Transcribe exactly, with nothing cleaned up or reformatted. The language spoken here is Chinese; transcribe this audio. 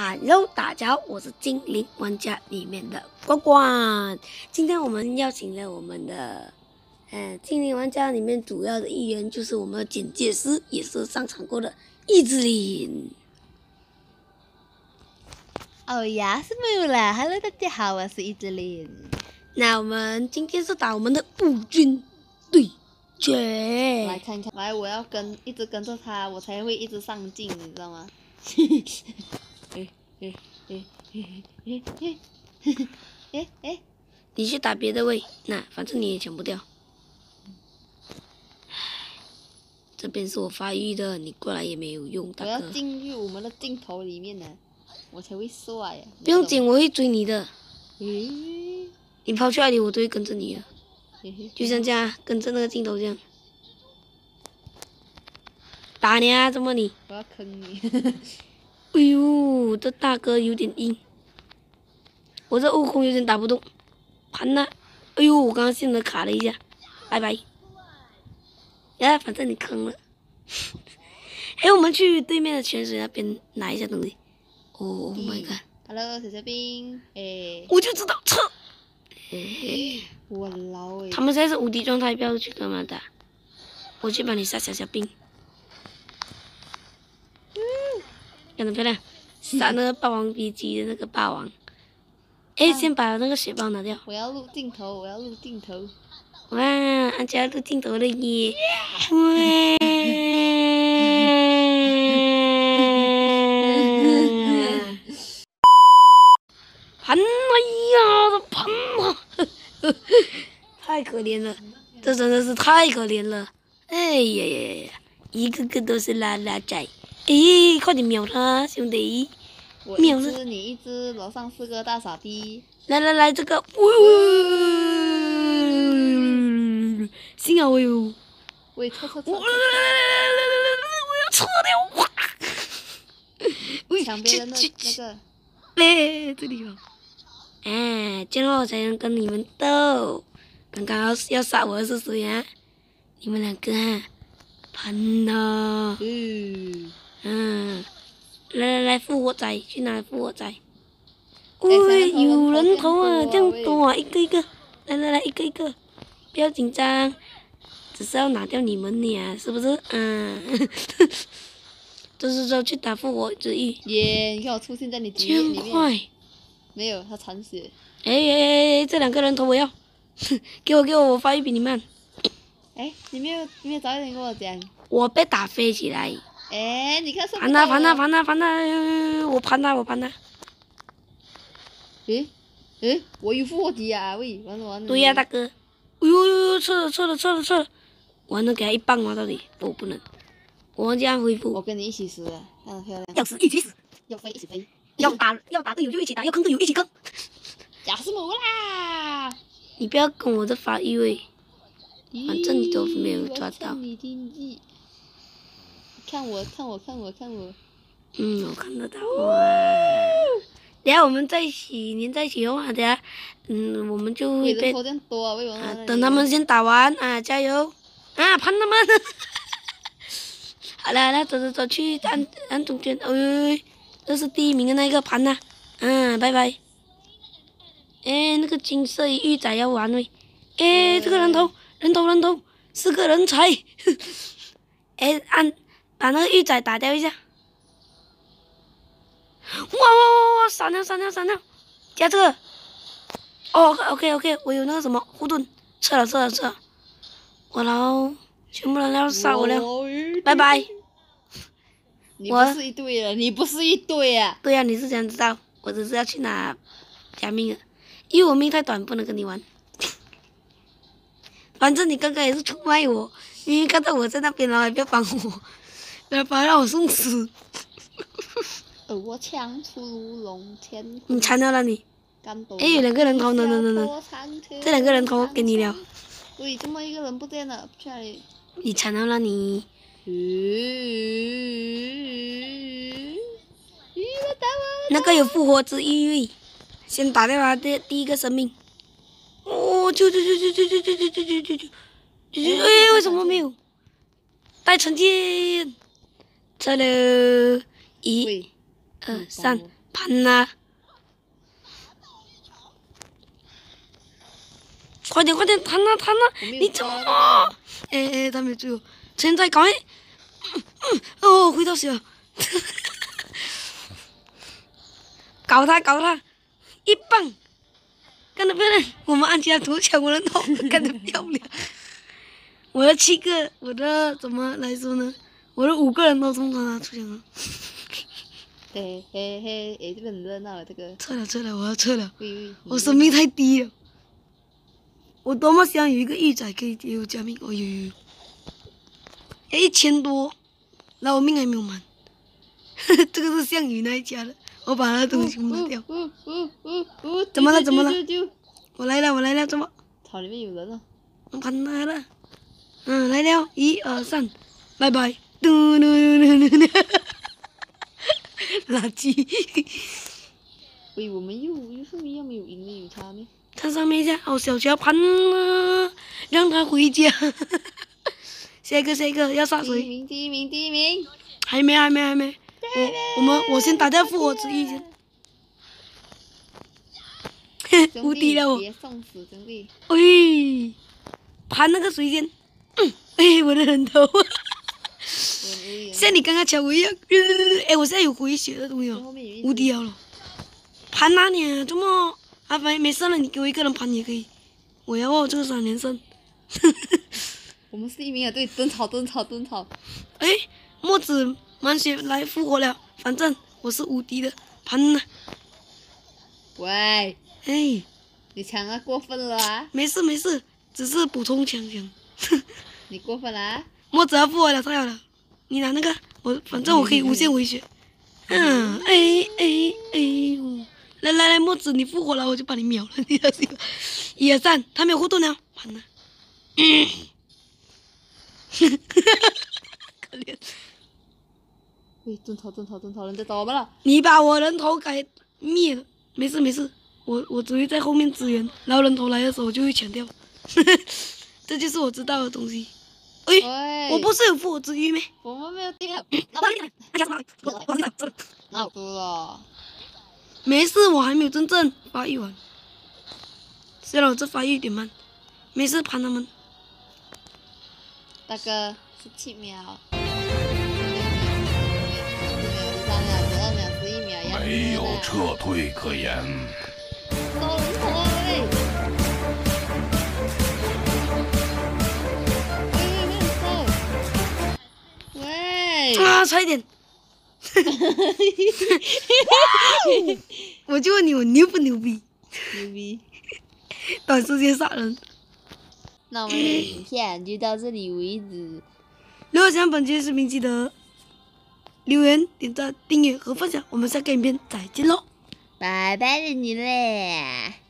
Hello， 大家好，我是精灵玩家里面的关关。今天我们邀请了我们的，呃，精灵玩家里面主要的一员，就是我们的简介师，也是上场过的意志力。 哦呀，是没有啦。Hello， 大家好，我是意志力。 那我们今天是打我们的步军对决。 来看看，来，我要跟一直跟着他，我才会一直上镜，你知道吗？哎哎哎哎哎哎哎哎！ 你去打别的位，那反正你也抢不掉。这边是我发育的，你过来也没有用，大哥。 我要进入我们的镜头里面呢，我才会帅呀。 不用紧，我会追你的。 诶， 你跑去哪里，我都会跟着你的。 嘿嘿就像这样，跟着那个镜头这样。打你啊！怎么你？ 我要坑你。 哎呦，这大哥有点硬。我这悟空有点打不动。盘呐！哎呦，我刚刚现在卡了一下，拜拜。哎，反正你坑了。哎，我们去对面的泉水那边拿一下东西。Oh my god！ Hello， 小小兵，哎， 我就知道撤。哎， 我老哎。 他们现在是无敌状态，不要去干嘛的。我去帮你杀小小兵。干得漂亮！杀那个霸王别姬的那个霸王。哎，先把那个血包拿掉。 我要录镜头，我要录镜头。 哇，安家录镜头了耶！哇！盘哎呀，盘啊！太可怜了，这真的是太可怜了。哎呀呀呀，一个个都是拉拉仔。哎，快点秒他，兄弟！ 我一只，你一只，楼上四个大傻逼。 来来来，这个，呜、呃，幸好我有。 喂，撤撤撤！ 我我要撤掉！哇！ 抢别人的那个。 哎，这里有。哎，这样我才能跟你们斗。刚刚要要杀我的是谁啊？你们两个啊，盘呐！ 嗯。 嗯，来来来，复活仔，去拿复活仔。喂，有人头啊，这样多啊，一个一个，来来来，一个一个，不要紧张，只是要拿掉你们俩，是不是？嗯，这是说去打复活之翼。 耶，你看我出现在你局面里面。 快！ 没有，他残血。 哎哎哎，这两个人头我要，给我给我，我发育比你慢。 哎，你没有你没有早一点跟我讲。 我被打飞起来。 哎，你看是不是？ 盘他盘他盘他盘他，我盘他我盘他。 诶诶，我有复活机啊！喂，完了完了。 对呀、啊，大哥。哎呦呦呦，撤了撤了撤了撤了！我还能给他一棒吗？到底？我不能。我忘记按恢复。 我跟你一起死了，看得漂亮。 要死一起死， 要飞一起飞。 要打要打队友就一起打，要坑队友一起坑。 假死母啦！ 你不要跟我这发育位，反正你都没有抓到。 你经济。看我看我看我看我。 嗯，我看得到哇。等下我们在一起连在一起的话，等下，嗯，我们就会被。 人头这样多啊，为什么？ 啊，等他们先打完啊，加油！啊，盘他们！好了好了，走走走，去按按中间。哎，这是第一名的那个盘呐、啊。嗯，拜拜。哎，那个金色玉仔要玩喂。哎，这个人头人头人头，是个人才。哎，按把那个玉仔打掉一下。哇哇哇哇！闪了闪了闪了，加这个。哦 ，OK OK， 我有那个什么护盾，撤了撤了撤了。我老，全部人要杀我了，拜拜。 你不是一队了，你不是一队啊。 对呀、啊，你是想知道，我只是要去拿加命的，因为我命太短，不能跟你玩。反正你刚刚也是出卖我，明明看到我在那边，然后还不要帮我，不要帮让我送死。 而我枪出如龙天。 你残了了你。哎，有两个人头，能能能能，这两个人头给你了。 喂，怎么一个人不见了？去哪里？ 你残了了你。那个有复活之意，先打掉他的第一个生命。哦，救救救救救救救救救救救救！哎，为什么没有？带成剑，撤了，一、二、三， 盘呐、快点快点，弹呐弹呐！你怎么？哎哎，他没追我，现在赶快！嗯嗯，哦，回到血了。搞他搞他，一棒！干得漂亮！我们按起来头抢我的头，干得漂亮！我的七个，我的怎么来说呢？我的五个人都从他出现了。 嘿嘿嘿，哎，这个很热闹了，这个。 撤了撤了，我要撤了。 喂喂， 我生命太低了。我多么想有一个玉仔可以给我加命！哦呦呦，要一千多，那我命还没有满。这个是项羽那一家的，我把他的东西抹掉。 呜呜呜呜！ 怎么了怎么了？ 啾啾啾我来了我来了，怎么？ 草里面有人了。 我盘他了。嗯，来了，一二三，拜拜。嘟嘟嘟嘟嘟。垃圾。 喂，我们又又是一样没有赢的有差没？ 看上面一下，哦，小乔盘了，让他回家。下一个下一个要杀第一谁？ 名第一名第一名。 还没还没还没。我我们我先打掉复活之一先。无敌了我！ 别送死兄弟！ 喂，盘那个谁先？嗯，哎，我的人头。像你刚刚抢我一样。哎，我现在有回血的东西哦，无敌了。盘哪里啊？怎么？啊，没没事了，你给我一个人盘也可以。我要哦，这个三连胜。 我们是一名啊，对，蹲草蹲草蹲草。 哎，墨子满血来复活了，反正我是无敌的，盘呢。 喂， 哎， 你抢啊，过分了啊！ 没事没事，只是补充强强。 你过分了啊！ 墨子要复活了，太好了！你拿那个，我反正我可以无限回血。嗯，哎哎哎呦！来来来，墨子你复活了，我就把你秒了。你的这个一二三，他没有护盾了，盘呢？嗯，可怜。 喂，蹲草蹲草蹲草，人在找我们了。 你把我人头给灭了，没事没事，我我只会在后面支援，然后人头来的时候我就会抢掉。这就是我知道的东西。哎，我不是有复活之玉吗？ 我们没有地了。好多了。 没事，我还没有真正发育完。虽然我这发育有点慢，没事，盘他们。 大哥，十七秒。三秒、十二秒、十一秒， 没有撤退可言。 收人头啊喂！喂喂喂，收！喂！ 啊，差一点。我就问你，我牛不牛逼？ 牛逼！ 短时间杀人。 那我们的影片就到这里为止。 如果喜欢本期视频，记得留言、点赞、订阅和分享。我们下个影片再见喽！ 拜拜了你嘞！